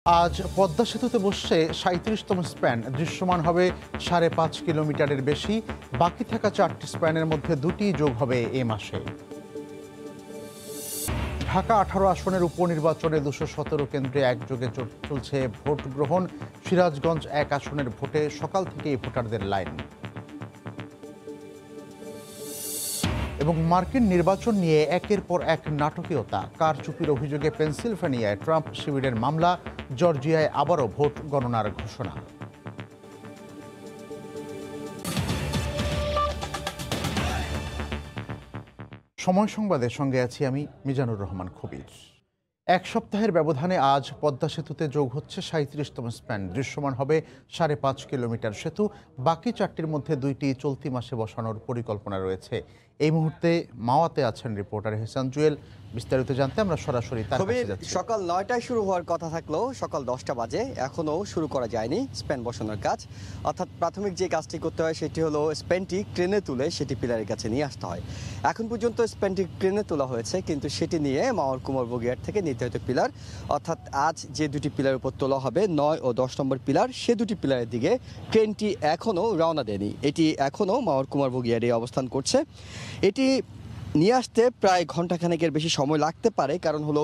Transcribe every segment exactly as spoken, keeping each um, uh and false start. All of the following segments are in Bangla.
আজ পদ্মা সেতুতে বসছে সাঁইত্রিশতম স্প্যান। দৃশ্যমান হবে সাড়ে পাঁচ কিলোমিটারের বেশি। বাকি থাকা চারটি স্প্যানের মধ্যে দুটি যোগ হবে এ মাসে। ঢাকা আঠারো আসনের উপনির্বাচনে দুশো সতেরো কেন্দ্রে একযোগে চলছে ভোট গ্রহণ। সিরাজগঞ্জ এক আসনের ভোটে সকাল থেকেই ভোটারদের লাইন। এবং মার্কিন নির্বাচন নিয়ে একের পর এক নাটকীয়তা। কারচুপির অভিযোগে পেনসিলভেনিয়ায় ট্রাম্প শিবিরের মামলা। জর্জিয়ায় আবারও ভোট গণনার ঘোষণা। সময় সংবাদের সঙ্গে আছি আমি মিজানুর রহমান খবির। এক সপ্তাহের ব্যবধানে আজ পদ্মা সেতুতে যোগ হচ্ছে সাঁইত্রিশতম স্প্যান। দৃশ্যমান হবে সাড়ে পাঁচ কিলোমিটার সেতু। বাকি চারটির মধ্যে দুইটি চলতি মাসে বসানোর পরিকল্পনা রয়েছে। এই মুহূর্তে মাওয়াতে আছেন রিপোর্টার হেসান জুয়েল। বিস্তারিত জানতে আমরা সরাসরি তার কাছে যাচ্ছি। সকাল নয়টায় শুরু হওয়ার কথা থাকলেও সকাল দশটা বাজে, এখনও শুরু করা যায়নি স্প্যান বসানোর কাজ। অর্থাৎ প্রাথমিক যে কাজটি করতে হয় সেটি হলো স্প্যানটি ক্রেনে তুলে সেটি পিলারের কাছে নিয়ে আসতে হয়। এখন পর্যন্ত স্প্যানটি ক্রেনে তোলা হয়েছে, কিন্তু সেটি নিয়ে মাওয়ার কুমার বগিয়ার থেকে নির্ধারিত পিলার, অর্থাৎ আজ যে দুটি পিলারের উপর তোলা হবে নয় ও দশ নম্বর পিলার, সে দুটি পিলারের দিকে ট্রেনটি এখনও রওনা দেয়নি। এটি এখনও মাওয়ার কুমার বগিয়ারে অবস্থান করছে। এটি নিয়ে আসতে প্রায় ঘন্টাখানেকের বেশি সময় লাগতে পারে, কারণ হলো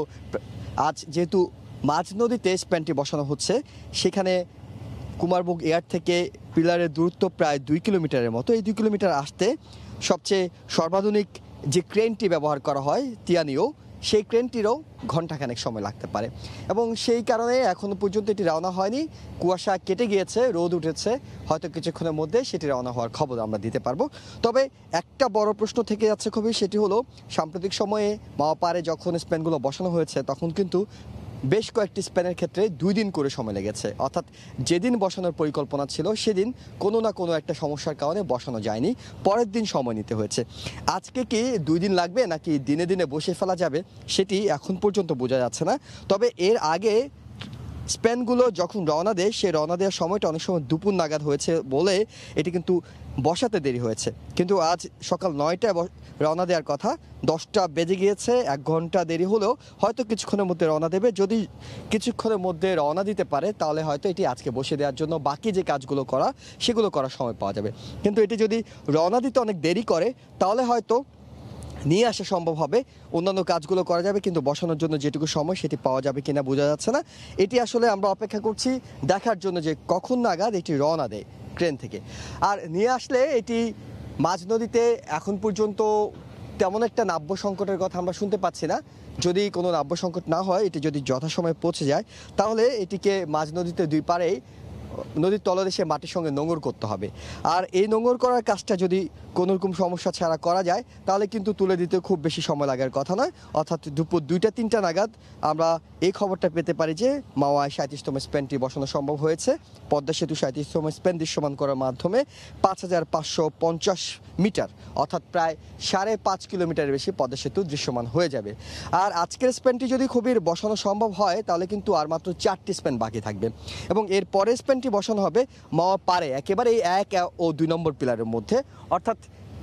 আজ যেহেতু মাঝ নদীতে স্প্যানটি বসানো হচ্ছে, সেখানে কুমারবুগ এয়ার থেকে পিলারের দূরত্ব প্রায় দুই কিলোমিটারের মতো। এই দুই কিলোমিটার আসতে সবচেয়ে সর্বাধুনিক যে ক্রেনটি ব্যবহার করা হয় তিয়ানিও, সেই ক্রেনটিরও ঘণ্টাখানেক সময় লাগতে পারে, এবং সেই কারণে এখনও পর্যন্ত এটি রওনা হয়নি। কুয়াশা কেটে গিয়েছে, রোদ উঠেছে, হয়তো কিছুক্ষণের মধ্যে সেটি রওনা হওয়ার খবর আমরা দিতে পারবো। তবে একটা বড় প্রশ্ন থেকে যাচ্ছে খুবই, সেটি হলো সাম্প্রতিক সময়ে মাওয়া পারে যখন স্প্যানগুলো বসানো হয়েছে তখন কিন্তু বেশ কয়েকটি স্প্যানের ক্ষেত্রে দুই দিন করে সময় লেগেছে। অর্থাৎ যেদিন বসানোর পরিকল্পনা ছিল সেদিন কোনো না কোনো একটা সমস্যার কারণে বসানো যায়নি, পরের দিন সময় নিতে হয়েছে। আজকে কি দুই দিন লাগবে নাকি দিনে দিনে বসে ফেলা যাবে সেটি এখন পর্যন্ত বোঝা যাচ্ছে না। তবে এর আগে স্প্যানগুলো যখন রওনা দেয়, সে রওনা দেওয়ার সময়টা অনেক সময় দুপুর নাগাদ হয়েছে বলে এটি কিন্তু বসাতে দেরি হয়েছে। কিন্তু আজ সকাল নয়টায় রওনা দেওয়ার কথা, দশটা বেজে গিয়েছে। এক ঘন্টা দেরি হলেও হয়তো কিছুক্ষণের মধ্যে রওনা দেবে। যদি কিছুক্ষণের মধ্যে রওনা দিতে পারে তাহলে হয়তো এটি আজকে বসে দেওয়ার জন্য বাকি যে কাজগুলো করা সেগুলো করার সময় পাওয়া যাবে। কিন্তু এটি যদি রওনা দিতে অনেক দেরি করে তাহলে হয়তো নিয়ে আসা সম্ভব হবে, অন্যান্য কাজগুলো করা যাবে, কিন্তু বসানোর জন্য যেটুকু সময় সেটি পাওয়া যাবে কিনা বোঝা যাচ্ছে না। এটি আসলে আমরা অপেক্ষা করছি দেখার জন্য যে কখন নাগাদ এটি রওনা দেয় ট্রেন থেকে। আর নিয়ে আসলে এটি মাঝ নদীতে এখন পর্যন্ত তেমন একটা নাব্য সংকটের কথা আমরা শুনতে পাচ্ছি না। যদি কোনো নাব্য সংকট না হয়, এটি যদি যথাসময়ে পৌঁছে যায় তাহলে এটিকে মাঝ নদীতে দুই পারেই নদীর তলদেশে মাটির সঙ্গে নোঙর করতে হবে। আর এই নোঙর করার কাজটা যদি কোনো রকম সমস্যা ছাড়া করা যায় তাহলে কিন্তু তুলে দিতে খুব বেশি সময় লাগার কথা নয়। অর্থাৎ দুপুর দুইটা তিনটা নাগাদ আমরা এই খবরটা পেতে পারি যে মাওয়ায় সাঁইত্রিশতম স্প্যানটি বসানো সম্ভব হয়েছে। পদ্মা সেতু সাঁইত্রিশতম স্প্যান দৃশ্যমান করার মাধ্যমে পাঁচ হাজার পাঁচশো পঞ্চাশ মিটার অর্থাৎ প্রায় সাড়ে পাঁচ কিলোমিটারের বেশি পদ্মা সেতু দৃশ্যমান হয়ে যাবে। আর আজকের স্প্যানটি যদি খুবই বসানো সম্ভব হয় তাহলে কিন্তু আর মাত্র চারটি স্প্যান বাকি থাকবে, এবং এর পরের স্প্যানটি বসানো হবে মাওয়া পারে একেবারে এই এক ও দুই নম্বর পিলারের মধ্যে, অর্থাৎ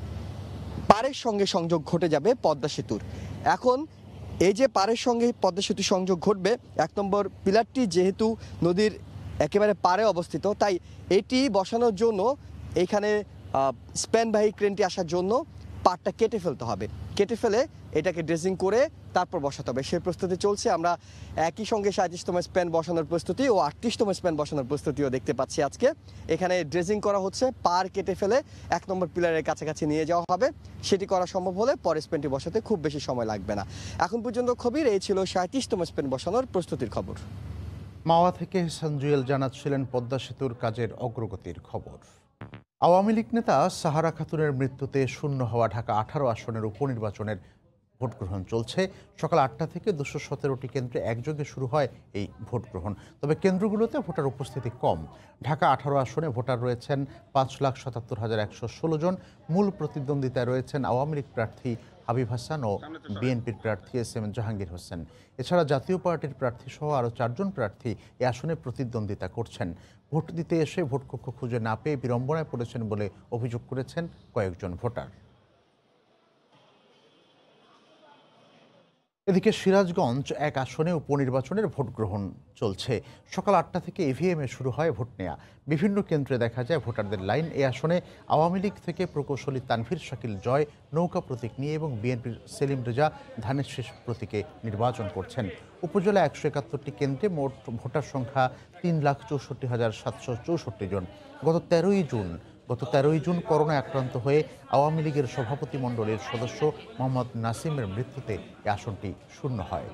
পাড়ের সঙ্গে সংযোগ ঘটে যাবে পদ্মা সেতুর। এখন এই যে পাড়ের সঙ্গে পদ্মা সেতু সংযোগ ঘটবে, এক নম্বর পিলারটি যেহেতু নদীর একেবারে পাড়ে অবস্থিত, তাই এটি বসানোর জন্য এইখানে স্প্যানবাহী ক্রেনটি আসার জন্য পাড়টা কেটে ফেলতে হবে। কেটে ফেলে এটাকে ড্রেসিং করে তারপর বসাতে হবে, সেই প্রস্তুতি চলছে। আমরা একই সঙ্গে সাঁইত্রিশতম স্প্যান বসানোর প্রস্তুতি ও আটত্রিশতম স্প্যান বসানোর প্রস্তুতিও দেখতে পাচ্ছি আজকে। এখানে ড্রেসিং করা হচ্ছে, পার কেটে ফেলে এক নম্বর পিলারের কাছাকাছি নিয়ে যাওয়া হবে। সেটি করা সম্ভব হলে পরে স্প্যানটি বসাতে খুব বেশি সময় লাগবে না। এখন পর্যন্ত খবর এই ছিল সাঁইত্রিশতম স্প্যান বসানোর প্রস্তুতির খবর। মাওয়া থেকে হেসান জুয়েল জানাচ্ছিলেন পদ্মা সেতুর কাজের অগ্রগতির খবর। আওয়ামী লীগ নেতা সাহারা খাতুনের মৃত্যুতে শূন্য হওয়া ঢাকা আঠারো আসনের উপনির্বাচনের ভোট গ্রহণ চলছে। সকাল আটটা থেকে দুশো সতেরোটি কেন্দ্রে একযোগে শুরু হয় এই ভোট গ্রহণ। তবে কেন্দ্রগুলোতে ভোটার উপস্থিতি কম। ঢাকা আঠারো আসনে ভোটার রয়েছেন পাঁচ লাখ সাতাত্তর হাজার একশো ষোলো জন। মূল প্রতিদ্বন্দ্বিতায় রয়েছেন আওয়ামী লীগ প্রার্থী হাবিব হাসান ও বিএনপির প্রার্থী এস এম জাহাঙ্গীর হোসেন। এছাড়া জাতীয় পার্টির প্রার্থী সহ আরও চারজন প্রার্থী এ আসনে প্রতিদ্বন্দ্বিতা করছেন। ভোট দিতে এসে ভোটকক্ষ খুঁজে না পেয়ে বিড়ম্বনায় পড়েছেন বলে অভিযোগ করেছেন কয়েকজন ভোটার। এদিকে সিরাজগঞ্জ এক আসনে উপনির্বাচনের ভোট গ্রহণ চলছে। সকাল আটটা থেকে ইভিএমে শুরু হয় ভোট নেওয়া। বিভিন্ন কেন্দ্রে দেখা যায় ভোটারদের লাইন। এই আসনে আওয়ামী লীগ থেকে প্রকৌশলী তানভীর শাকিল জয় নৌকা প্রতীক নিয়ে এবং বিএনপির সেলিম রেজা ধানের শীষ প্রতীকে নির্বাচন করছেন। উপজেলা একশো একাত্তরটি কেন্দ্রে মোট ভোটার সংখ্যা তিন লাখ চৌষট্টি হাজার সাতশো চৌষট্টি জন। গত তেরোই জুন গত তেরোই জুন করোনায় আক্রান্ত হয়ে আওয়ামী লীগের সভাপতি মণ্ডলীর সদস্য মোহাম্মদ নাসিমের মৃত্যুতে এই আসনটি শূন্য হয়।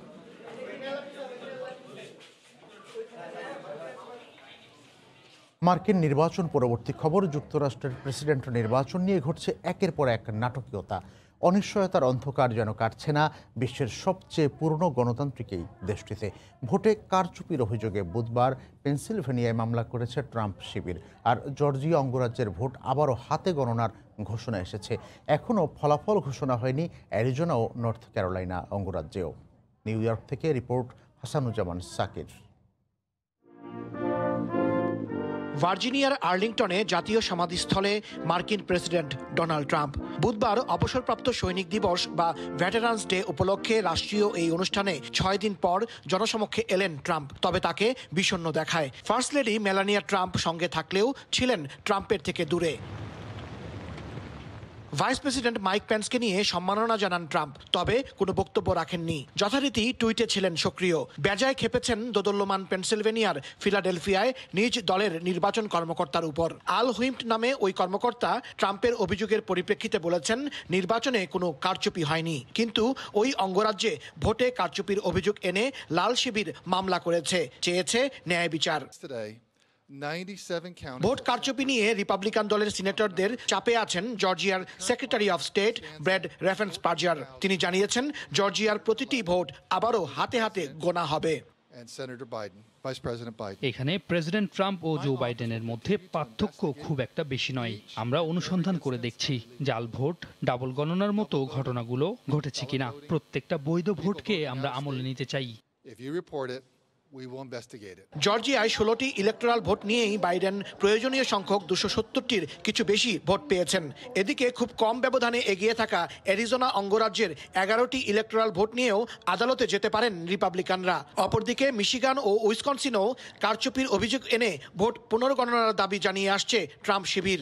মার্কিন নির্বাচন পরবর্তী খবর। যুক্তরাষ্ট্রের প্রেসিডেন্ট নির্বাচন নিয়ে ঘটছে একের পর এক নাটকীয়তা। অনিশ্চয়তার অন্ধকার যেন কাটছে না বিশ্বের সবচেয়ে পুরনো গণতান্ত্রিক এই দেশটিতে। ভোটে কারচুপির অভিযোগে বুধবার পেনসিলভেনিয়ায় মামলা করেছে ট্রাম্প শিবির। আর জর্জিয়া অঙ্গরাজ্যের ভোট আবারও হাতে গণনার ঘোষণা এসেছে। এখনও ফলাফল ঘোষণা হয়নি অ্যারিজোনা ও নর্থ ক্যারোলাইনা অঙ্গরাজ্যেও। নিউ ইয়র্ক থেকে রিপোর্ট হাসানুজ্জামান সাকির। ভার্জিনিয়ার আর্লিংটনে জাতীয় সমাধিস্থলে মার্কিন প্রেসিডেন্ট ডোনাল্ড ট্রাম্প বুধবার অবসরপ্রাপ্ত সৈনিক দিবস বা ভেটারান্স ডে উপলক্ষে রাষ্ট্রীয় এই অনুষ্ঠানে ছয় দিন পর জনসমক্ষে এলেন ট্রাম্প। তবে তাকে বিষণ্ণ দেখায়। ফার্স্ট লেডি মেলানিয়া ট্রাম্প সঙ্গে থাকলেও ছিলেন ট্রাম্পের থেকে দূরে। ভাইস প্রেসিডেন্ট মাইক পেন্সকে নিয়ে সম্মাননা জানান ট্রাম্প, তবে কোনো বক্তব্য রাখেননি। যথারীতি টুইটে ছিলেন সক্রিয়। বেজায় খেপেছেন দোদুল্যমান পেনসিলভেনিয়ার ফিলাডেলফিয়ায় নিজ দলের নির্বাচন কর্মকর্তার উপর। আল হুইম্ট নামে ওই কর্মকর্তা ট্রাম্পের অভিযোগের পরিপ্রেক্ষিতে বলেছেন নির্বাচনে কোনো কারচুপি হয়নি, কিন্তু ওই অঙ্গরাজ্যে ভোটে কারচুপির অভিযোগ এনে লাল শিবির মামলা করেছে, চেয়েছে ন্যায় বিচার। ভোট কারচুপি নিয়ে রিপাবলিকান দলের সিনেটরদের চাপে আছেন জর্জিয়ার secretary of state Brad Raffensperger. তিনি জানিয়েছেন জর্জিয়ার প্রতিটি ভোট আবারও হাতে হাতে গোনা হবে। এখানে প্রেসিডেন্ট ট্রাম্প ও জো বাইডেনের মধ্যে পার্থক্য খুব একটা বেশি নয়। আমরা অনুসন্ধান করে দেখছি জাল ভোট, ডাবল গণনার মতো ঘটনাগুলো ঘটেছে কিনা। প্রত্যেকটা বৈধ ভোটকে আমরা আমলে নিতে চাই। জর্জিয়ায় ষোলোটি ইলেকটোরাল ভোট নিয়েই বাইডেন প্রয়োজনীয় সংখ্যক দুশো সত্তরটির কিছু বেশি ভোট পেয়েছেন। এদিকে খুব কম ব্যবধানে এগিয়ে থাকা অ্যারিজোনা অঙ্গরাজ্যের এগারোটি ইলেকটোরাল ভোট নিয়েও আদালতে যেতে পারেন রিপাবলিকানরা। অপরদিকে মিশিগান ও উইসকনসিনও কারচুপির অভিযোগ এনে ভোট পুনর্গণনার দাবি জানিয়ে আসছে ট্রাম্প শিবির।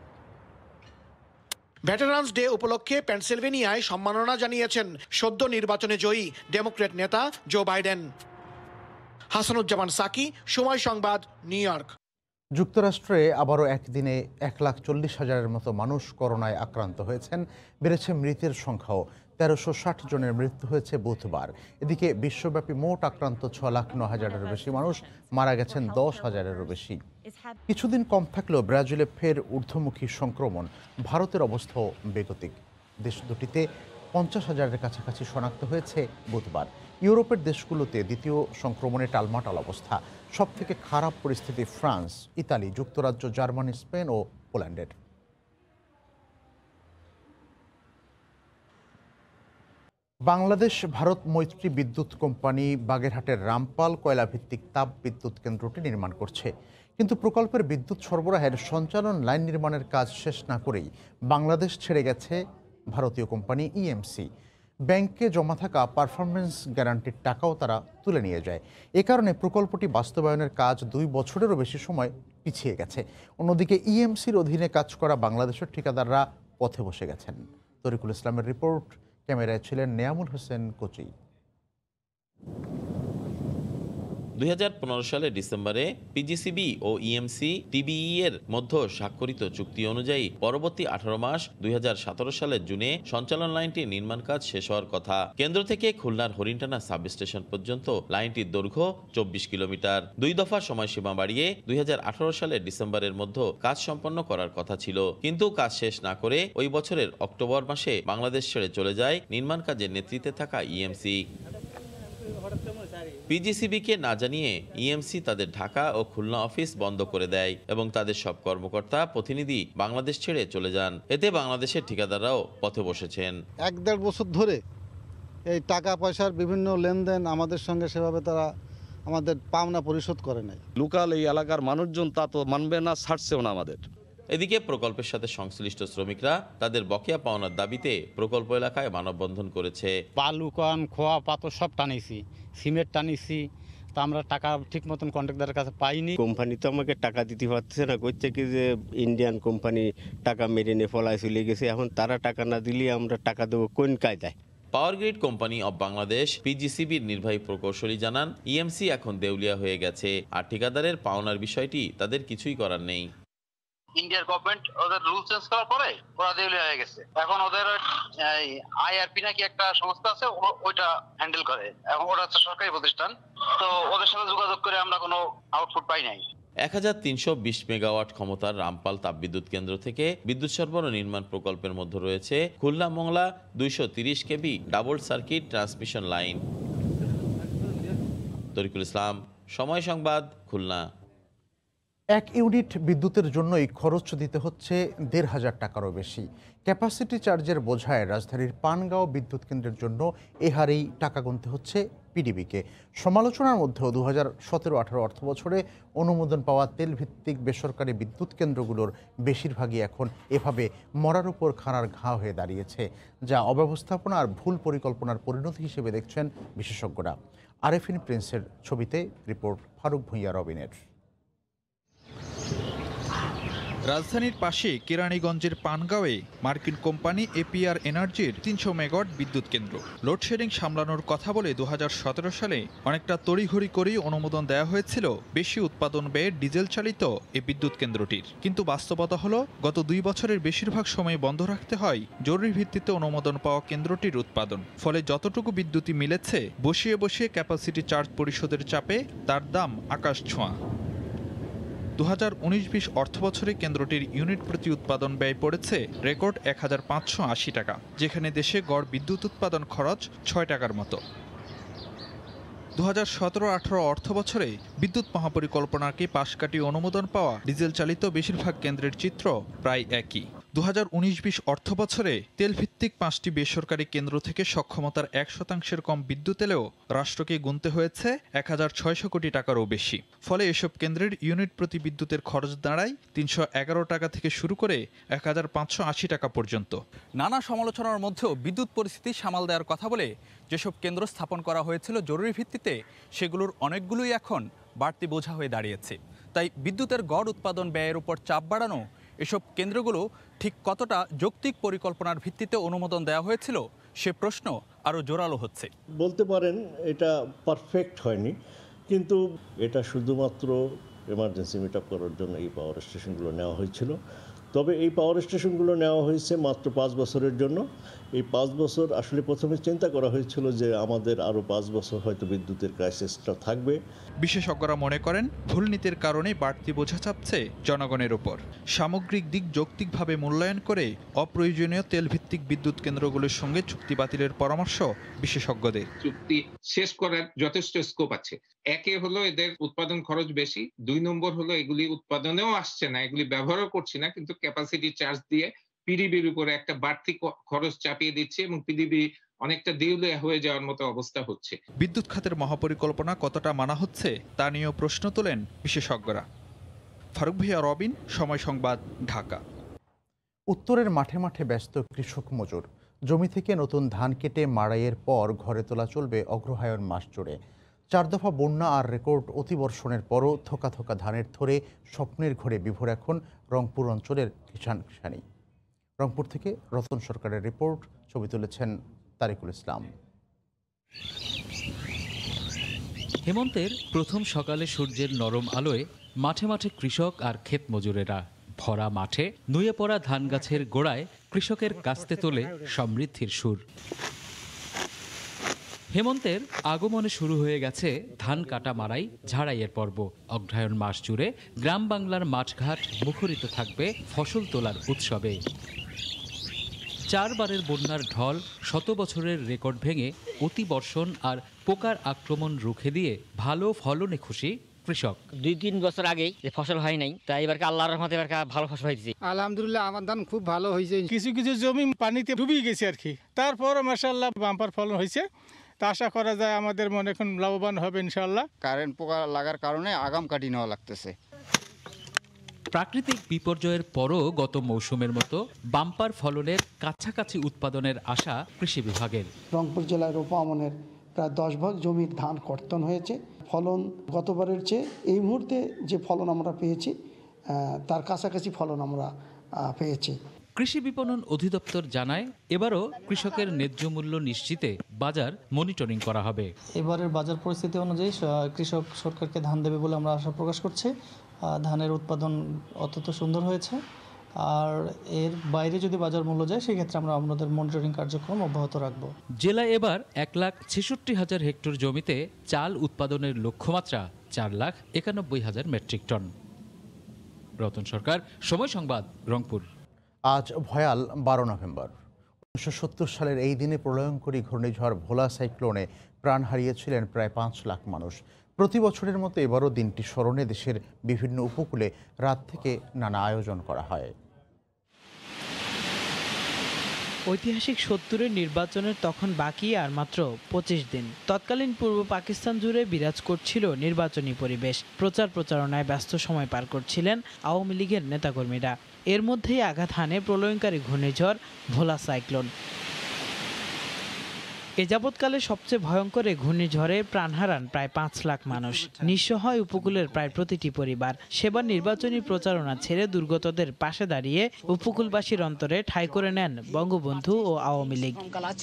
ভেটারান্স ডে উপলক্ষে পেনসিলভেনিয়ায় সম্মাননা জানিয়েছেন সদ্য নির্বাচনে জয়ী ডেমোক্র্যাট নেতা জো বাইডেন। হাসানুজ্জামান সাকি, সময় সংবাদ, নিউ ইয়র্ক। যুক্তরাষ্ট্রে আবারও একদিনে এক লাখ চল্লিশ হাজারের মতো মানুষ করোনায় আক্রান্ত হয়েছেন। বেড়েছে মৃতের সংখ্যাও। তেরোশো ষাট জনের মৃত্যু হয়েছে বুধবার। এদিকে বিশ্বব্যাপী মোট আক্রান্ত ছ লাখ ন হাজারেরও বেশি মানুষ, মারা গেছেন দশ হাজারেরও বেশি। কিছুদিন কম থাকলেও ব্রাজিলে ফের ঊর্ধ্বমুখী সংক্রমণ। ভারতের অবস্থাও বেগতিক। দেশ দুটিতে পঞ্চাশ হাজারের কাছাকাছি শনাক্ত হয়েছে বুধবার। ইউরোপের দেশগুলোতে দ্বিতীয় সংক্রমণে টালমাটাল অবস্থা। সব থেকে খারাপ পরিস্থিতি ফ্রান্স, ইতালি, যুক্তরাজ্য, জার্মানি, স্পেন ও পোল্যান্ডের। বাংলাদেশ ভারত মৈত্রী বিদ্যুৎ কোম্পানি বাগেরহাটের রামপাল কয়লাভিত্তিক তাপ বিদ্যুৎ কেন্দ্রটি নির্মাণ করছে, কিন্তু প্রকল্পের বিদ্যুৎ সরবরাহের সঞ্চালন লাইন নির্মাণের কাজ শেষ না করেই বাংলাদেশ ছেড়ে গেছে ভারতীয় কোম্পানি ইএমসি। ব্যাংকে জমা থাকা পারফরমেন্স গ্যারান্টির টাকাও তারা তুলে নিয়ে যায়। এ কারণে প্রকল্পটি বাস্তবায়নের কাজ দুই বছরেরও বেশি সময় পিছিয়ে গেছে। অন্যদিকে ইএমসির অধীনে কাজ করা বাংলাদেশের ঠিকাদাররা পথে বসে গেছেন। তরিকুল ইসলামের রিপোর্ট, ক্যামেরায় ছিলেন নেয়ামুল হোসেন কোচি। দুই হাজার পনেরো সালের ডিসেম্বরে পিজিসিবি ও ইএমসি টিবিই এর মধ্যে স্বাক্ষরিত চুক্তি অনুযায়ী পরবর্তী আঠারো মাস দুই হাজার সতেরো সালের জুনে সঞ্চালন লাইনটির নির্মাণ কাজ শেষ হওয়ার কথা। কেন্দ্র থেকে খুলনার হরিণটানা সাব স্টেশন পর্যন্ত লাইনটির দৈর্ঘ্য চব্বিশ কিলোমিটার। দুই দফা সময়সীমা বাড়িয়ে দুই হাজার আঠারো সালের ডিসেম্বরের মধ্যে কাজ সম্পন্ন করার কথা ছিল, কিন্তু কাজ শেষ না করে ওই বছরের অক্টোবর মাসে বাংলাদেশ ছেড়ে চলে যায় নির্মাণ কাজের নেতৃত্বে থাকা ইএমসি। পিজিসিবিকে না জানিয়ে ইএমসি তাদের ঢাকা ও খুলনা অফিস বন্ধ করে দেয় এবং তাদের সব কর্মকর্তা প্রতিনিধি বাংলাদেশ ছেড়ে চলে যান। এতে বাংলাদেশের ঠিকাদাররাও পথে বসেছেন। এক দেড় বছর ধরে এই টাকা পয়সার বিভিন্ন লেনদেন আমাদের সঙ্গে সেভাবে তারা আমাদের পাওনা পরিশোধ করে নাই। লোকাল এই এলাকার মানুষজন তা তো মানবে না, ছাড়ছেও না আমাদের। এদিকে প্রকল্পের সাথে সংশ্লিষ্ট শ্রমিকরা তাদের বকেয়া পাওনার দাবিতে প্রকল্প এলাকায় মানববন্ধন করেছে। বালু কন খোয়া পাথর সব টানিছি, সিমেন্ট টানিছি, তা আমরা টাকা ঠিক মতন কন্ট্রাক্টরের কাছে পাইনি। কোম্পানি তো আমাকে টাকা দিতে পারছে না, করছে কি যে ইন্ডিয়ান কোম্পানি টাকা মেরে নিয়ে ফলায় চলে গেছে, এখন তারা টাকা না দিলে আমরা টাকা দেবো কোন কায়দায়। Power grid company of Bangladesh পিজিসিবির নির্বাহী প্রকৌশলী জানান, ইএমসি এখন দেউলিয়া হয়ে গেছে, আর ঠিকাদারের পাওনার বিষয়টি তাদের কিছুই করার নেই। ইন্ডিয়ার গভর্নমেন্ট ওদের রুল চেঞ্জ করার পরে ওরা দেউলিয়া হয়ে গেছে। এখন ওদের আইআরপি নাকি একটা সংস্থা আছে, ওইটা হ্যান্ডেল করে। এখন ওরা হচ্ছে সরকারি প্রতিষ্ঠান, তো ওদের সাথে যোগাযোগ করে আমরা কোনো আউটপুট পাই নাই। এক হাজার তিনশো বিশ মেগাওয়াট ক্ষমতার রামপাল তাপবিদ্যুৎ কেন্দ্র থেকে বিদ্যুৎ সরবরাহ নির্মাণ প্রকল্পের মধ্যে রয়েছে খুলনা মংলা দুইশো তিরিশ KV double circuit transmission line. Tarikul Islam, Somoy Sangbad, Khulna. এক ইউনিট বিদ্যুতের জন্যই খরচ দিতে হচ্ছে দেড় হাজার টাকারও বেশি। ক্যাপাসিটি চার্জের বোঝায় রাজধানীর পানগাঁও বিদ্যুৎ কেন্দ্রের জন্য এ হারেই টাকা গুনতে হচ্ছে পিডিবিকে। সমালোচনার মধ্যেও দু হাজার সতেরো আঠারো অর্থ বছরে অনুমোদন পাওয়া তেলভিত্তিক বেসরকারি বিদ্যুৎ কেন্দ্রগুলোর বেশিরভাগই এখন এভাবে মরার উপর খানার ঘা হয়ে দাঁড়িয়েছে, যা অব্যবস্থাপনা আর ভুল পরিকল্পনার পরিণতি হিসেবে দেখছেন বিশেষজ্ঞরা। আরেফিন প্রিন্সের ছবিতে রিপোর্ট ফারুক ভূঁইয়া রবিনের। রাজধানীর পাশে কেরানীগঞ্জের পানগাঁওয়ে মার্কিন কোম্পানি এপিআর এনার্জির তিনশো মেগাওয়াট বিদ্যুৎ কেন্দ্র। লোডশেডিং সামলানোর কথা বলে দু হাজার সতেরো সালে অনেকটা তড়িঘড়ি করেই অনুমোদন দেওয়া হয়েছিল বেশি উৎপাদন ব্যয়ে ডিজেল চালিত এই বিদ্যুৎ কেন্দ্রটির। কিন্তু বাস্তবতা হলো গত দুই বছরের বেশিরভাগ সময় বন্ধ রাখতে হয় জরুরি ভিত্তিতে অনুমোদন পাওয়া কেন্দ্রটির উৎপাদন। ফলে যতটুকু বিদ্যুৎই মিলেছে বসিয়ে বসিয়ে ক্যাপাসিটি চার্জ পরিশোধের চাপে তার দাম আকাশ ছোঁয়া। দু হাজার উনিশ বিশ অর্থ বছরে কেন্দ্রটির ইউনিট প্রতি উৎপাদন ব্যয় পড়েছে রেকর্ড এক হাজার পাঁচশো আশি টাকা, যেখানে দেশে গড় বিদ্যুৎ উৎপাদন খরচ ছয় টাকার মতো। দু হাজার সতেরো আঠারো অর্থ বছরে বিদ্যুৎ মহাপরিকল্পনাকে পাশ কাটিয়ে অনুমোদন পাওয়া ডিজেল চালিত বেশিরভাগ কেন্দ্রের চিত্র প্রায় একই। দু হাজার উনিশ বিশ অর্থ বছরে তেলভিত্তিক পাঁচটি বেসরকারি কেন্দ্র থেকে সক্ষমতার এক শতাংশের কম বিদ্যুৎ এলেও রাষ্ট্রকে গুনতে হয়েছে এক হাজার ছয়শো কোটি টাকারও বেশি। ফলে এসব কেন্দ্রের ইউনিট প্রতি বিদ্যুতের খরচ দাঁড়ায় তিনশো এগারো টাকা থেকে শুরু করে এক হাজার পাঁচশো আশি টাকা পর্যন্ত। নানা সমালোচনার মধ্যেও বিদ্যুৎ পরিস্থিতি সামাল দেওয়ার কথা বলে যেসব কেন্দ্র স্থাপন করা হয়েছিল জরুরি ভিত্তিতে, সেগুলোর অনেকগুলোই এখন বাড়তি বোঝা হয়ে দাঁড়িয়েছে। তাই বিদ্যুতের গড় উৎপাদন ব্যয়ের উপর চাপ বাড়ানো এসব কেন্দ্রগুলো ঠিক কতটা যৌক্তিক পরিকল্পনার ভিত্তিতে অনুমোদন দেওয়া হয়েছিল সে প্রশ্ন আরও জোরালো হচ্ছে। বলতে পারেন এটা পারফেক্ট হয়নি, কিন্তু এটা শুধুমাত্র এমার্জেন্সি মিট আপ করার জন্য এই পাওয়ার স্টেশনগুলো নেওয়া হয়েছিল। তবে এই পাওয়ার স্টেশনগুলো নেওয়া হয়েছে মাত্র পাঁচ বছরের জন্য। এই পাঁচ বছর আসলে প্রথমে চিন্তা করা হয়েছিল যে আমাদের আরও পাঁচ বছর হয়তো বিদ্যুতের ক্রাইসিসটা থাকবে। বিশেষজ্ঞরা মনে করেন ভুল নীতির কারণে বাড়তি বোঝা চাপছে জনগণের উপর। সামগ্রিক দিক যৌক্তিকভাবে মূল্যায়ন করে অপ্রয়োজনীয় তেলভিত্তিক বিদ্যুৎ কেন্দ্রগুলোর সঙ্গে চুক্তি বাতিলের পরামর্শ বিশেষজ্ঞদের। চুক্তি শেষ করার যথেষ্ট স্কোপ আছে। একে হলো এদের উৎপাদন খরচ বেশি, দুই নম্বর হলো এগুলি উৎপাদনেও আসছে না, এগুলি ব্যবহারও করছি না, কিন্তু ক্যাপাসিটি চার্জ দিয়ে পিডিবির উপরে একটা বাড়তি খরচ চাপিয়ে দিচ্ছে এবং পিডিবি অনেকটা দেউলিয়া হয়ে যাওয়ার মতো অবস্থা হচ্ছে। বিদ্যুৎ খাতের মহাপরিকল্পনা কতটা মানা হচ্ছে তা নিয়েও প্রশ্ন তোলেন বিশেষজ্ঞরা। ফারুক ভূঁইয়া রবিন, সময় সংবাদ, ঢাকা। উত্তরের মাঠে মাঠে ব্যস্ত কৃষক মজুর। জমি থেকে নতুন ধান কেটে মাড়াইয়ের পর ঘরে তোলা চলবে অগ্রহায়ণ মাস জুড়ে। চার দফা বন্যা আর রেকর্ড অতিবর্ষণের পরও থোকা থোকা ধানের থরে স্বপ্নের ঘরে বিভোর এখন রংপুর অঞ্চলের কিষান কিষানি। রংপুর থেকে রতন সরকারের রিপোর্ট, ছবি তুলেছেন তারিকুল ইসলাম। হেমন্তের প্রথম সকালে সূর্যের নরম আলোয় মাঠে মাঠে কৃষক আর ক্ষেত মজুরেরা। ভরা মাঠে নুয়ে পড়া ধান গাছের গোড়ায় কৃষকের কাস্তে তোলে সমৃদ্ধির সুর। হেমন্তের আগমনে শুরু হয়ে গেছে ধান কাটা মারাই ঝাড়াইয়ের পর্ব। অগ্রহায়ণ মাস জুড়ে গ্রাম বাংলার মাঠঘাট মুখরিত থাকবে ফসল তোলার উৎসবে। চারবারের বন্যার ঢল, শত বছরের রেকর্ড ভেঙে অতিবর্ষণ আর পোকার আক্রমণ রুখে দিয়ে ভালো ফলনে খুশি কৃষক। দুই তিন বছর আগেই যে ফসল হয় নাই, তাই এবার আল্লাহর রহমতে এবার ভালো ফসল হয়েছে। আলহামদুলিল্লাহ আমার ধান খুব ভালো হয়েছে। কিছু কিছু জমি পানিতে ডুবে গেছে আর কি, তারপর মাশাআল্লাহ বাম্পার ফলন হয়েছে। তা আশা করা যায় আমাদের মনে এখন লাভবান হবে ইনশাআল্লাহ। কারেন্ট পোকা লাগার কারণে আগাম কাটি নেওয়া লাগতেছে। প্রাকৃতিক বিপর্যয়ের পরও গত মৌসুমের মতো বাম্পার ফলনের কাছাকাছি উৎপাদনের আশা কৃষি বিভাগের। রংপুর জেলায় রোপা আমনের প্রায় দশ ভাগ জমির ধান কর্তন হয়েছে। ফলন গতবারের চেয়ে এই মুহূর্তে যে ফলন আমরা পেয়েছি তার কাছাকাছি ফলন আমরা পেয়েছি। কৃষি বিপণন অধিদপ্তর জানায়, এবারও কৃষকের ন্যায্য মূল্য নিশ্চিতে বাজার মনিটরিং করা হবে। এবারের বাজার পরিস্থিতি অনুযায়ী কৃষক সরকারকে ধান দেবে বলে আমরা আশা প্রকাশ করছি। ধানের উৎপাদন অত্যন্ত সুন্দর হয়েছে, আর এর বাইরে যদি বাজার মূল্য যায় সেক্ষেত্রে আমরা আমাদের মনিটরিং কার্যক্রম অব্যাহত রাখব। জেলায় এবার এক লাখ ছেষট্টি হাজার হেক্টর জমিতে চাল উৎপাদনের লক্ষ্যমাত্রা চার লাখ একানব্বই হাজার মেট্রিক টন। রতন সরকার, সময় সংবাদ, রংপুর। আজ ভয়াল বারো নভেম্বর। উনিশশো সত্তর সালের এই দিনে প্রলয়ঙ্করী ঘূর্ণিঝড় ভোলা সাইক্লোনে প্রাণ হারিয়েছিলেন প্রায় পাঁচ লাখ মানুষ। প্রতি বছরের মতো এবারও দিনটি স্মরণে দেশের বিভিন্ন উপকূলে রাত থেকে নানা আয়োজন করা হয়। ঐতিহাসিক সত্তরের নির্বাচনের তখন বাকি আর মাত্র পঁচিশ দিন। তৎকালীন পূর্ব পাকিস্তান জুড়ে বিরাজ করছিল নির্বাচনী পরিবেশ। প্রচার প্রচারণায় ব্যস্ত সময় পার করছিলেন আওয়ামী লীগের নেতাকর্মীরা। এর মধ্যেই আঘাত হানে প্রলয়ঙ্কারী ঘূর্ণিঝড় ভোলা সাইক্লোন। এ যাবৎকালে সবচেয়ে ভয়ঙ্কর এই ঘূর্ণিঝড়ে প্রাণ হারান প্রায় পাঁচ লাখ মানুষ। নিঃস্ব হয় উপকূলের প্রায় প্রতিটি পরিবার। সেবার নির্বাচনী প্রচারণা ছেড়ে দুর্গতদের পাশে দাঁড়িয়ে উপকূলবাসীর অন্তরে ঠাঁই করে নেন বঙ্গবন্ধু ও আওয়ামী লীগ।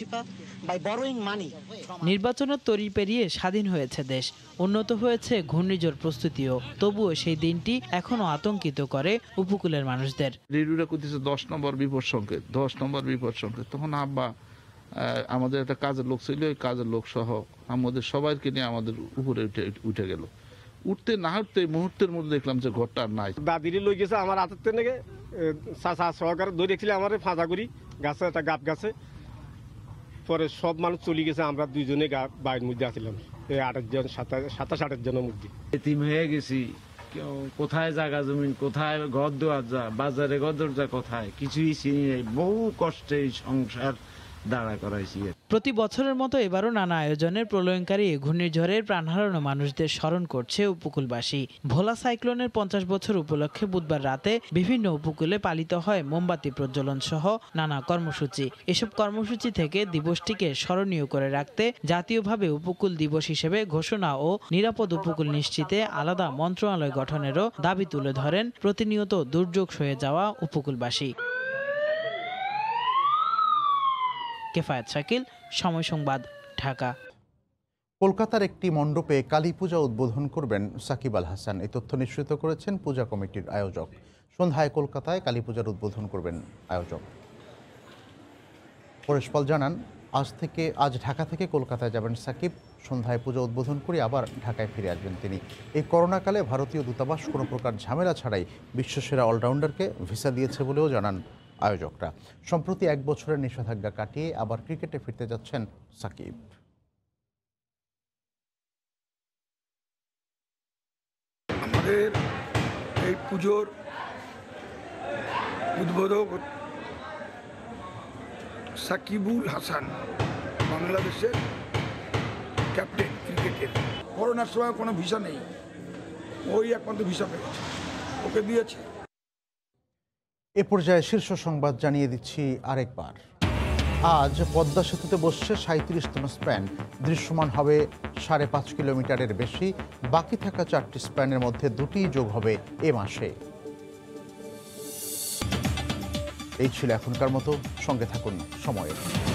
নির্বাচনের তরি পেরিয়ে স্বাধীন হয়েছে দেশ, উন্নত হয়েছে ঘূর্ণিঝড় প্রস্তুতিও। তবুও সেই দিনটি এখনো আতঙ্কিত করে উপকূলের মানুষদের। রেডিওটা করতেছে দশ নম্বর বিপদ সংকেত, দশ নম্বর বিপদ সংকেত। তখন আব্বা আমাদের একটা কাজের লোক ছিল, ওই কাজের লোক সহ আমাদের সবাইকে নিয়ে আমাদের উপরে উঠে উঠে গেল। উঠতে না উঠতে মুহূর্তের মধ্যে দেখলাম যে ঘরটা আর নাই। দাদিরে লই গেছে আমার হাতের থেকে সহকারে ধরে রেখেছিল আমার ফাঁসা করি গাছে, একটা গাছ গাছে। পরে সব মানুষ চলে গেছে, আমরা দুইজনে বাড়ির মধ্যে আসছিলাম, এই আঠাশ জন সাতাশ আঠাশ জনের মধ্যে। এতিম হয়ে গেছি, কোথায় জায়গা জমিন, কোথায় ঘর দুয়ার যা, বাজারে ঘর দরজা কোথায়, কিছুই চিনি নেই। বহু কষ্টে সংসার দাঁড়া করাইছি। প্রতি বছরের মতো এবারও নানা আয়োজনের প্রলয়ঙ্কারী এই ঘূর্ণিঝড়ের প্রাণ হারানো মানুষদের স্মরণ করছে উপকূলবাসী। ভোলা সাইক্লোনের পঞ্চাশ বছর উপলক্ষে বুধবার রাতে বিভিন্ন উপকূলে পালিত হয় মোমবাতি প্রজ্বলন সহ নানা কর্মসূচি। এসব কর্মসূচি থেকে দিবসটিকে স্মরণীয় করে রাখতে জাতীয়ভাবে উপকূল দিবস হিসেবে ঘোষণা ও নিরাপদ উপকূল নিশ্চিতে আলাদা মন্ত্রণালয় গঠনেরও দাবি তুলে ধরেন প্রতিনিয়ত দুর্যোগ সয়ে যাওয়া উপকূলবাসী। কেফায়েত শাকিল, সময় সংবাদ, ঢাকা। কলকাতার একটি মণ্ডপে কালী পূজা উদ্বোধন করবেন সাকিব আল হাসান। এই তথ্য নিশ্চিত করেছেন পূজা কমিটির আয়োজক। সন্ধ্যায় কলকাতায় কালী পূজার উদ্বোধন করবেন আয়োজক। পরেশ পাল জানান, আজ থেকে আজ ঢাকা থেকে কলকাতায় যাবেন সাকিব। সন্ধ্যায় পূজা উদ্বোধন করে আবার ঢাকায় ফিরে আসবেন তিনি। এই করোনাকালে ভারতীয় দূতাবাস কোনো প্রকার ঝামেলা ছাড়াই বিশ্বসেরা অলরাউন্ডারকে ভিসা দিয়েছে বলেও জানান আয়োজকরা। সম্প্রতি এক বছরের নিষেধাজ্ঞা কাটিয়ে আবার ক্রিকেটে ফিরতে যাচ্ছেন সাকিব। আমাদের এই পুজোর উদ্বোধক সাকিবুল হাসান, বাংলাদেশের ক্যাপ্টেন ক্রিকেটের। করোনার সময় কোনো ভিসা নেই, ওই একমাত্র ভিসা পেয়েছে, ওকে দিয়েছে। এ পর্যায়ে শীর্ষ সংবাদ জানিয়ে দিচ্ছি আরেকবার। আজ পদ্মা সেতুতে বসছে সাঁত্রিশতম স্প্যান। দৃশ্যমান হবে সাড়ে পাঁচ কিলোমিটারের বেশি। বাকি থাকা চারটি স্প্যানের মধ্যে দুটি যোগ হবে এ মাসে। এই ছিল এখনকার মতো, সঙ্গে থাকুন সময়ের।